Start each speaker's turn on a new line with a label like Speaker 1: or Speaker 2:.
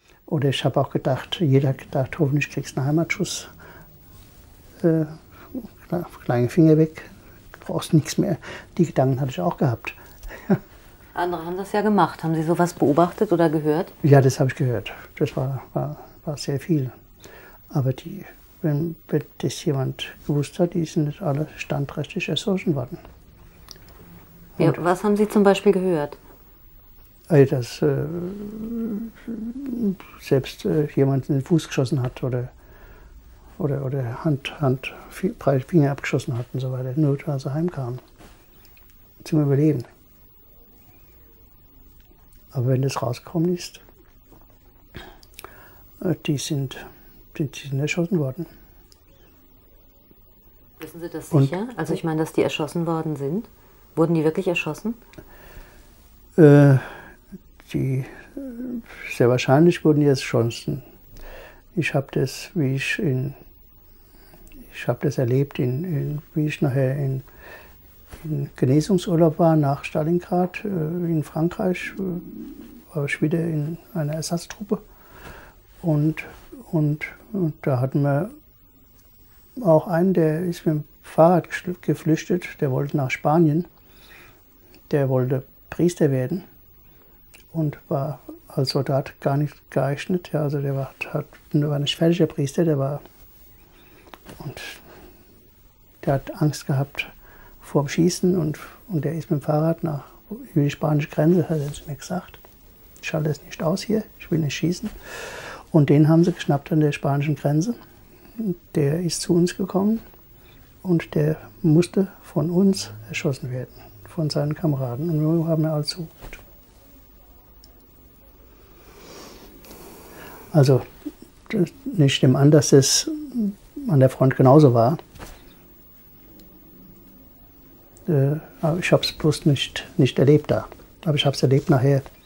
Speaker 1: Oder ich habe auch gedacht, jeder hat gedacht, hoffentlich kriegst du einen Heimatschuss. Kleine Finger weg, du brauchst nichts mehr. Die Gedanken hatte ich auch gehabt.
Speaker 2: Andere haben das ja gemacht. Haben Sie sowas beobachtet oder gehört?
Speaker 1: Ja, das habe ich gehört. Das war sehr viel. Aber wenn das jemand gewusst hat, die sind nicht alle standrechtlich erschossen worden.
Speaker 2: Ja, was haben Sie zum Beispiel gehört?
Speaker 1: Dass selbst jemand in den Fuß geschossen hat oder Finger abgeschossen hat und so weiter, nur als er heimkam. Zum Überleben. Aber wenn das rausgekommen ist, die sind erschossen worden.
Speaker 2: Wissen Sie das sicher? Also ich meine, dass die erschossen worden sind? Wurden die wirklich erschossen?
Speaker 1: Sehr wahrscheinlich wurden die erschossen. Ich habe das, erlebt, wie ich nachher in Genesungsurlaub war nach Stalingrad in Frankreich, war ich wieder in einer Ersatztruppe und da hatten wir auch einen, der ist mit dem Fahrrad geflüchtet, der wollte nach Spanien, der wollte Priester werden und war als Soldat gar nicht geeignet, ja, also der war nicht fertiger Priester, der hat Angst gehabt vor dem Schießen und der ist mit dem Fahrrad über die spanische Grenze, hat er zu mir gesagt. Ich schalte es nicht aus hier, ich will nicht schießen. Und den haben sie geschnappt an der spanischen Grenze. Der ist zu uns gekommen und der musste von uns erschossen werden, von seinen Kameraden. Und wir haben ihn alles zugeguckt. Also, ich nehme an, dass das an der Front genauso war. Aber ich habe es bloß nicht erlebt da. Aber ich habe es erlebt nachher